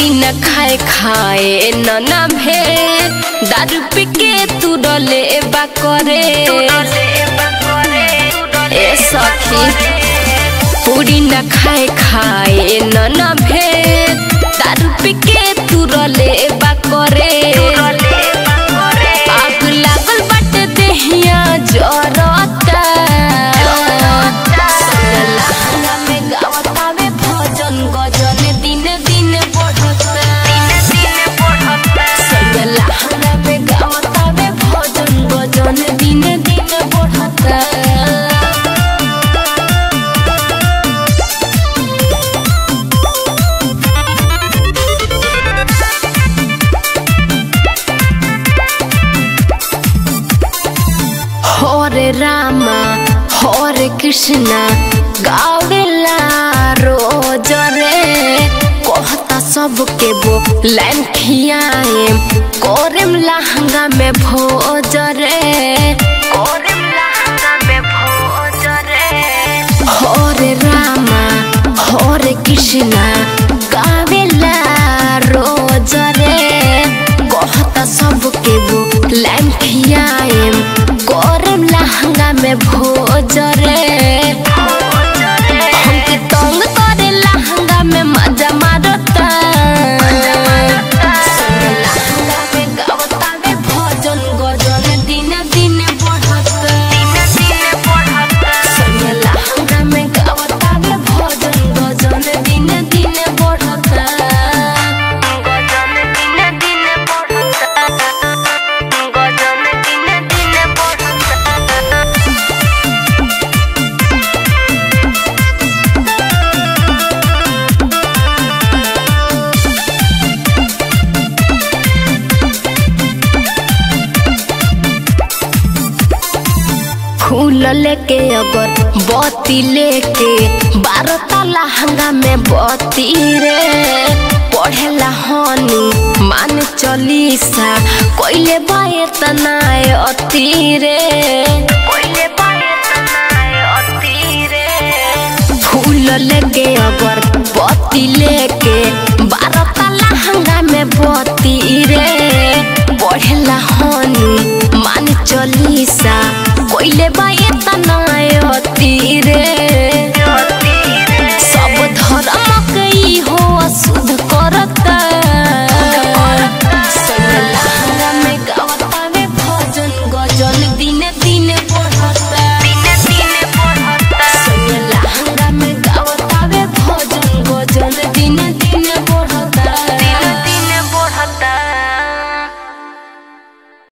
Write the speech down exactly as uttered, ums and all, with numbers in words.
पूरी न खाए खाए न न भे दारू पी के तू डले बा करे ए सखी पूरी न खाए खाए न न भे दारू पी के तू डले बा करे आग लागल बाटे देहिया जरता हरे रामा हरे कृष्णा गावेला रोज रे कहता सबके वो लाइन खियाए कोरेम लहंगा में भोज रे कोरेम लहंगा में भोज रे हरे रामा हरे कृष्णा गावेला रोज रे कहता सबके वो लाइन खियाए कोरेम लहंगा में भोज रे हमके तंग करे लहंगा में मजा मारता लहंगा में गावता में भजन गजन दिन दिन बढ़ता लहंगा में गावता में भजन गजन दिन दिन बढ़ता गजन दिन दिन बढ़ता गजन दिन दिन फूल लेके अगर बत्ती लेके बारता लहंगा में बत्ती रे पढ़ेला हनी मान चलीसा कोइले बाए तनाए अति रे कोइले बाए तनाए अति रे फूल लेके अगर बत्ती लेके बारता लहंगा में बत्ती रे पढ़ेला हनी मान चलीसा कोइले बाए